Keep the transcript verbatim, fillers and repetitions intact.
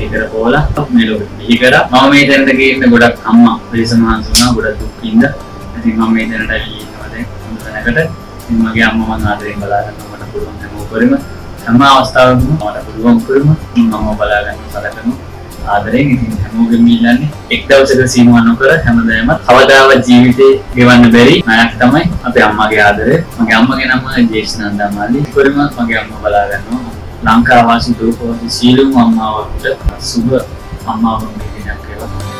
බිහි කරපුවලා මේ ලෝකෙ බිහි කරා. මම මේ දැනට ගිහින් ගොඩක් අම්මා පිරිසමහන්සි වුණා ගොඩක් දුක් විඳා. ඉතින් මම මේ දැනට ඉන්නවා දැන් හොඳ තැනකට. ඉතින් මගේ අම්මා මම ආදරෙන් බලා ගන්න මට පුළුවන් හැම උපරිම හැම අවස්ථාවකම මට පුළුවන් උපරිම මම බලා ගන්න සලකනවා. ආදරෙන් ඉතින් හැමෝගෙම ඉල්ලන්නේ එක් දවසක සීමා නොකර හැමදාම කවදාවත් ජීවිතේ ගෙවන්න බැරි ණයක් තමයි අපේ අම්මාගේ ආදරය. මගේ අම්මගේ නම ජේෂ්නන්දා මාලි. උපරිම මගේ අම්මා බලා ගන්නවා. ලංකාවාසී දූපවාසී සීලුම අම්මාවට සුබ අම්මාවගේ දිනයක් වේවා.